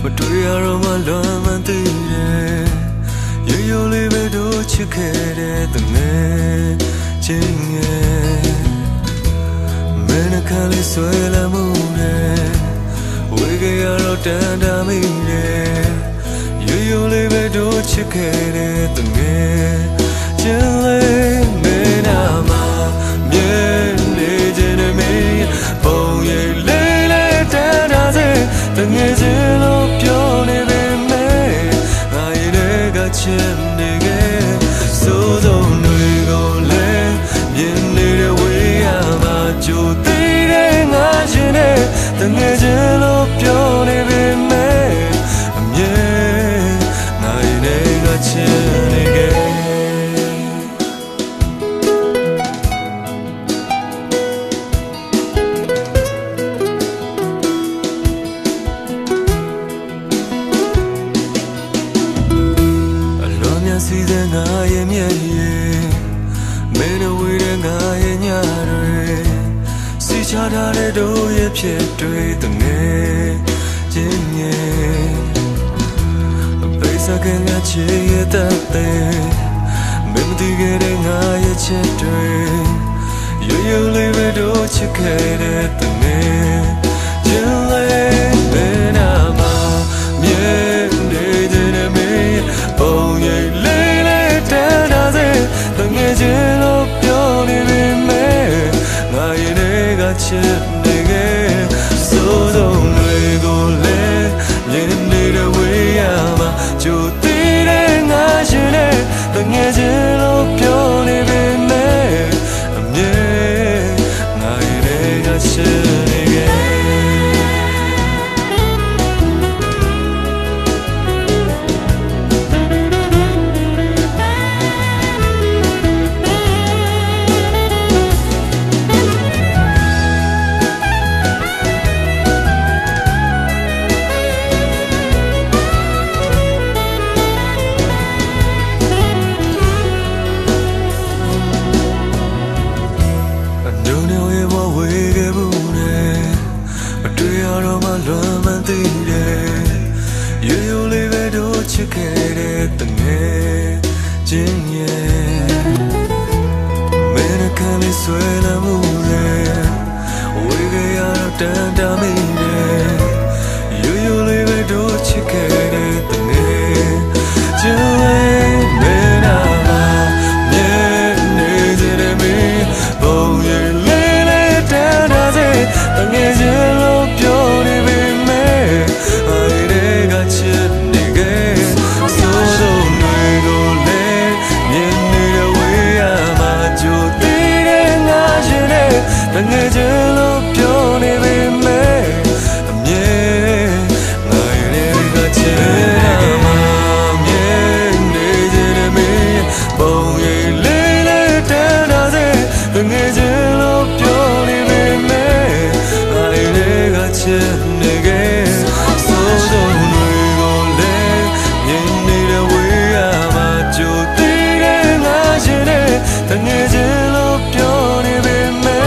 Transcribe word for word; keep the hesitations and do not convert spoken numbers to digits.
တွေ့ရတော့မှလွမ်းမှန်သိတယ်ရိုးရိုးလေးပဲတို့ချစ်ခဲ့တဲ့တငယ်ချင်းငယ်မင်းနှခမ်းလေးဆွဲလာမှုနဲ့ဝေကြရတော့တန်တာမိတယ်ရိုးရိုးလေးပဲတို့ချစ်ခဲ့တဲ့တငယ်ချင်းလေးမင်းနာမှာမြဲနေခြင်းနဲ့မင်းပုံရိပ်လေးလေးတန်တာစေတငယ်ချင်းလို့ပြောနေပေမဲ့ငါရဲ့တဲ့ကချစ်နေခဲ့စိုးဆုံးတွေကိုလည်းမြင်နေတဲ့ဝေးရမှာကြိုသေးတဲ့ငါရှင်နဲ့တငယ်ချင်းလို့ပြောနေပေမဲ့အမြဲငါရဲ့တဲ့ကချစ်နေခဲ့စီတဲ့ငါရဲ့မျက်ရည်မင်းတို့ဝေးတဲ့ငါရဲ့ညတွေစီချထားတဲ့တို့ရဲ့ဖြစ်တွေတငယ်ချင်းရဲ့ပိစကငါချေရဲ့တတဲ့မင်းမတည်ခဲ့တဲ့ငါရဲ့ချစ်တွေရိုးရိုးလေးပဲတို့ချစ်ခဲ့တဲ့တငယ်ချင်းလေးဘယ်နာမှာမြဲနေတဲ့မင်းပုံရိပ်တငယ်ချင်းလို့ပြောနေပေမဲ့ငါရဲ့တွေကချစ်နေခဲ့စိုးဆုံးတွေကိုလည်းမြင်နေတဲ့ဝေးရမှာကြိုသေးတဲ့ငါရှင်နဲ့တငယ်ချင်းလို့ပြောနေပေမဲ့အမြဲငါရဲ့တွေကချစ်နေခဲ့လွမ်းမှန်သိတယ်ရိုးရိုးလေးပဲတို့ချစ်ခဲ့တဲ့တငယ်ချင်းရဲ့မင်းနှခမ်းလေးဆွဲလာမှုနဲ့ဝေကြရတော့တန်တာမိတယ်ရိုးရိုးလေးပဲတို့ချစ်ခဲ့တဲ့တငယ်ချင်းလေးမင်းနာမှာမြဲနေခြင်းနဲ့မင်းပုံရိပ်လေးလေးတန်တာစေတငယ်ချင်းလို့ပြောနေတငယ်ချင်းလို့ပြောနေပေမဲ့အမြဲငါရဲ့ကချစ်မှာမြဲနေခြင်းနဲ့မင်းပုံရိပ်လေးလေးတန်တာစေတငယ်ချင်းလို့ပြောနေပေမဲ့ငါရဲ့ကချစ်နေခဲ့စိုးဆုံးတွေကိုလည်းမြင်နေတဲ့ဝေးရမှာကြိုသေးတဲ့ငါရှင်နဲ့တငယ်ချင်းလို့ပြောနေပေမဲ့